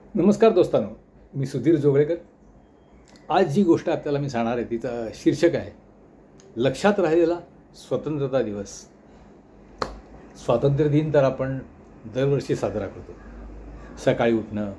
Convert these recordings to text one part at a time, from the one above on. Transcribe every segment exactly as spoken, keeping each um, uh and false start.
नमस्कार दोस्तांनो, मी सुधीर जोगळेकर. आज जी गोष्ट आपल्याला मी सांगणार आहे तिचं शीर्षक आहे लक्षात राहिलेला स्वतंत्रता दिवस. स्वातंत्र्य दिन तर आपण दरवर्षी साजरा करतो. सकाळी उठणं,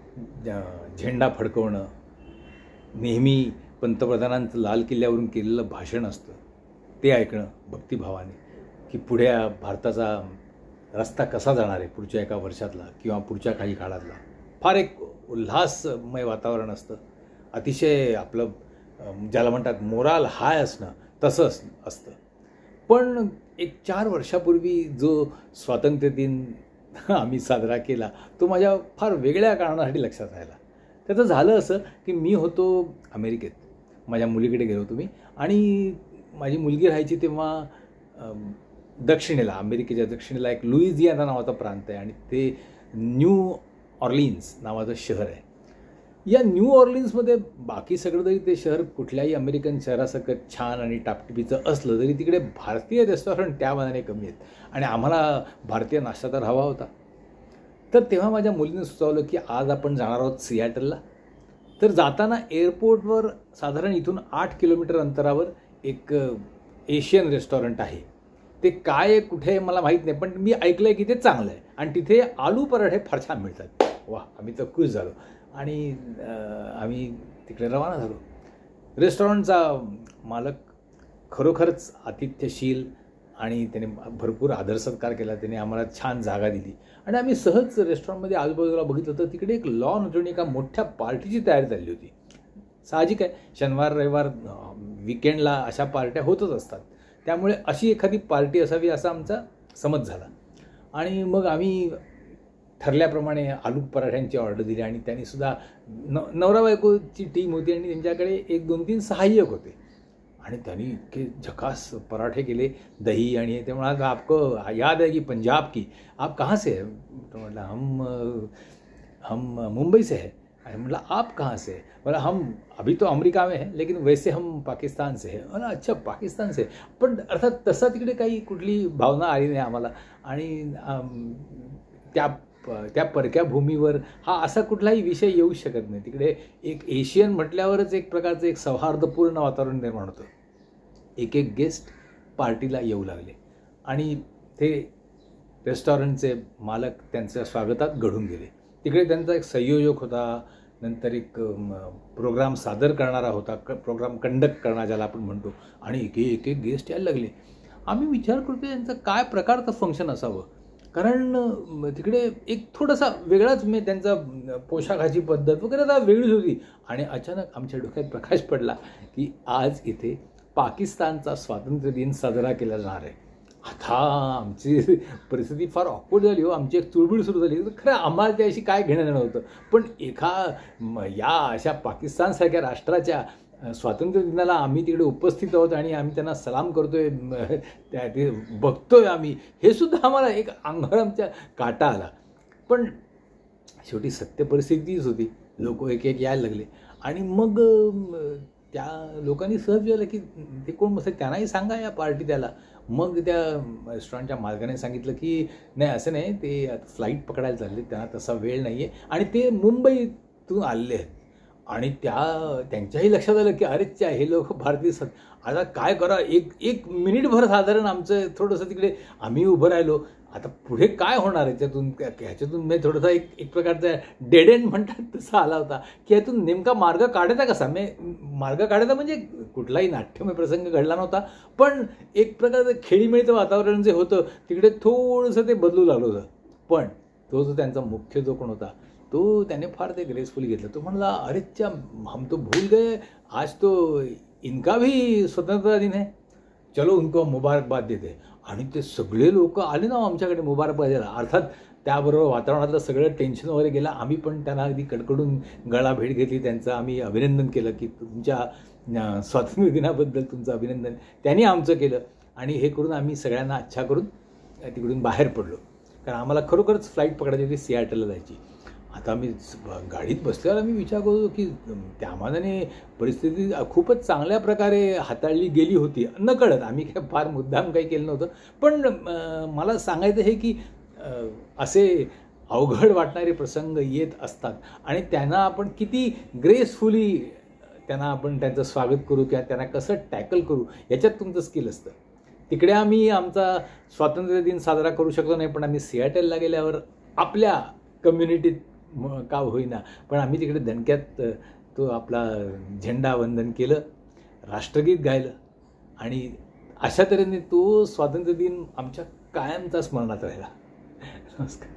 झेंडा फडकवणं, नेहमी पंतप्रधानांचं लाल किल्ल्यावरून केलेलं भाषण असतं ते ऐकणं भक्तिभावाने, की पुढे भारताचा रस्ता कसा जाणार आहे पुढच्या एका वर्षातला किंवा पुढच्या काही काळातला. फार एक उल्हासमय वातावरण असतं. अतिशय आपलं ज्याला म्हणतात मोराल हाय असणं तसं असतं. पण एक चार वर्षापूर्वी जो स्वातंत्र्य दिन आम्ही साजरा केला तो माझ्या फार वेगळ्या कारणासाठी लक्षात राहिला. त्याचं झालं असं की मी होतो अमेरिकेत, माझ्या मुलीकडे गेलो होतो मी, आणि माझी मुलगी राहायची तेव्हा दक्षिणेला, अमेरिकेच्या दक्षिणेला एक लुईझियाना नावाचा प्रांत आहे आणि ते न्यू ऑर्लिन्स नावाचं शहर आहे. या न्यू ऑर्लिन्समध्ये बाकी सगळं जरी ते शहर कुठल्याही अमेरिकन शहरासारखं छान आणि टापटिपीचं असलं तरी तिकडे भारतीय रेस्टॉरंट त्या मानाने कमी आहेत आणि आम्हाला भारतीय नाश्ता तर हवा होता. तर तेव्हा माझ्या मुलीने सुचवलं की आज आपण जाणार आहोत सिॲटलला. तर जाताना एअरपोर्टवर साधारण इथून आठ किलोमीटर अंतरावर एक एशियन रेस्टॉरंट आहे. ते काय कुठे आहे मला माहीत नाही, पण मी ऐकलं आहे की ते चांगलं आहे आणि तिथे आलू पराठे फार छान मिळतात. वा, आम्ही तर खुश झालो आणि आम्ही तिकडे रवाना झालो. रेस्टॉरंटचा मालक खरोखरच आतिथ्यशील आणि त्याने भरपूर आदर सत्कार केला. त्याने आम्हाला छान जागा दिली आणि आम्ही सहज रेस्टॉरंटमध्ये आजूबाजूला बघितलं तर तिकडे एक लॉन होती आणि एका मोठ्या पार्टीची तयारी झाली होती. साहजिक आहे, शनिवार रविवार विकेंडला अशा पार्ट्या होतच असतात, त्यामुळे अशी एखादी पार्टी असावी असा आमचा समज झाला. आणि मग आम्ही ठरल्याप्रमाणे आलू पराठ्यांची ऑर्डर दिली आणि त्यांनीसुद्धा न नवरा बायकोची टीम होती आणि त्यांच्याकडे एक दोन तीन सहाय्यक होते आणि त्यांनी इतके झकास पराठे केले, दही आणि ते म्हणाला आपको याद है कि पंजाब की आप कहाँ से है. तो म्हटलं हम हम मुंबई से है. अरे म्हटलं आप कहाँ से. बोला हम अभी तो अमेरिका में है लेकिन वैसे हम पाकिस्तान से है. मला अच्छा पाकिस्तान से. पण अर्थात तसा तिकडे काही कुठली भावना आली नाही आम्हाला आणि त्या त्या परक्या भूमीवर हा असा कुठलाही विषय येऊ शकत नाही. तिकडे एक एशियन म्हटल्यावरच एक प्रकारचं एक सौहार्दपूर्ण वातावरण निर्माण होतं. एक एक गेस्ट पार्टीला येऊ लागले आणि ते रेस्टॉरंटचे मालक त्यांच्या स्वागतात घडून गेले. तिकडे त्यांचा एक संयोजक होता, नंतर एक प्रोग्राम सादर करणारा होता, क प्रोग्राम कंडक्ट करणारा ज्याला आपण म्हणतो, आणि एक एक एक गेस्ट यायला लागले. आम्ही विचार करतो यांचं काय प्रकारचं फंक्शन असावं, कारण तिकडे एक थोडासा वेगळाच मी त्यांचा पोशाखाची पद्धत वगैरे आता वेगळीच होती. आणि अचानक आमच्या डोक्यात प्रकाश पडला की आज इथे पाकिस्तानचा स्वातंत्र्य दिन साजरा केला जाणार आहे. आता आमची परिस्थिती फार ऑकवर्ड झाली हो. आमची एक चुळबुळ सुरू झाली. खरं आम्हाला त्याशी काय घेणं देणं होतं, पण एका या अशा पाकिस्तानसारख्या राष्ट्राच्या स्वातंत्र्य दिनाला आम्ही तिकडे उपस्थित आहोत आणि आम्ही त्यांना सलाम करतोय, त्या ते बघतोय आम्ही, हे सुद्धा आम्हाला एक अंगावर आमच्या काटा आला. पण शेवटी सत्य परिस्थितीच होती. लोक एक एक यायला लागले आणि मग त्या लोकांनी सहज विचारलं की ते कोण बसले, त्यांनाही सांगा या पार्टी द्यायला. मग त्या रेस्टॉरंटच्या मालकाने सांगितलं की नाही असं नाही, ते आता फ्लाईट पकडायला चालले, त्यांना तसा वेळ नाही आहे आणि ते मुंबईतून आलेले आहेत. आणि त्या त्यांच्याही लक्षात आलं की अरेच्या हे लोक भारतीय सत आता काय करा. एक एक मिनिटभर साधारण आमचं थोडंसं तिकडे आम्ही उभं राहिलो. आता पुढे काय होणार याच्यातून, ह्याच्यातून मी थोडासा एक एक प्रकारचा डेड एंड म्हणतात तसा आला होता की ह्यातून नेमका मार्ग काढायचा कसा. मी मार्ग काढायचा म्हणजे कुठलाही नाट्यमय प्रसंग घडला नव्हता, पण एक प्रकारचं खेळीमेळीचं वातावरण जे होतं तिकडे थोडंसं ते बदलू लागलं होतं. पण तो जो त्यांचा मुख्य जो कोण होता तो त्याने फार ते ग्रेसफुली घेतलं. तो म्हणला अरेच्या हम तो भूल गए, आज तो इनका भी स्वतंत्रता दिन है, चलो उनको मुबारकबाद देते. आणि ते सगळे लोक आले ना आमच्याकडे मुबारकबाद द्यायला. अर्थात त्याबरोबर वातावरणातलं सगळं टेन्शन वगैरे गेलं. आम्ही पण त्यांना अगदी कडकडून गळा भेट घेतली, त्यांचं आम्ही अभिनंदन केलं की तुमच्या स्वातंत्र्य दिनाबद्दल तुमचं अभिनंदन. त्यांनी आमचं केलं आणि हे करून आम्ही सगळ्यांना अच्छा करून तिकडून बाहेर पडलो, कारण आम्हाला खरोखरच फ्लाईट पकडायची होती, सिॲटलला जायची. आता आम्ही गाडीत बसल्यावर आम्ही विचार करतो की त्या मानाने परिस्थिती खूपच चांगल्या प्रकारे हाताळली गेली होती. नकळत आम्ही काय फार मुद्दाम काही केलं नव्हतं. पण मला सांगायचं हे की असे अवघड वाटणारे प्रसंग येत असतात आणि त्यांना आपण किती ग्रेसफुली त्यांना आपण त्यांचं स्वागत करू किंवा त्यांना कसं टॅकल करू याच्यात तुमचं स्किल असतं. तिकडे आम्ही आमचा स्वातंत्र्य दिन साजरा करू शकलो नाही, पण आम्ही सियाटलला गेल्यावर आपल्या कम्युनिटीत का होईना पण आम्ही तिकडे दणक्यात तो आपला झेंडा वंदन केलं, राष्ट्रगीत गायलं आणि अशा तऱ्हेने तो स्वातंत्र्य दिन आमच्या कायमचा स्मरणात राहिला. नमस्कार.